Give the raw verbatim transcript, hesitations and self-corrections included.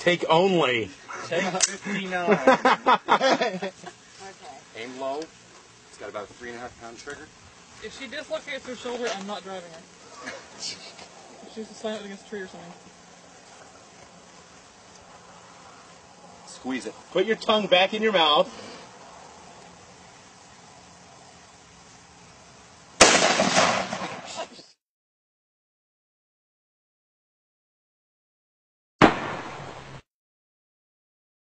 Take only. Take fifty-nine. Okay. Aim low. It's got about a three and a half pound trigger. If she dislocates her shoulder, I'm not driving her. She has to slam it against a tree or something. Squeeze it. Put your tongue back in your mouth.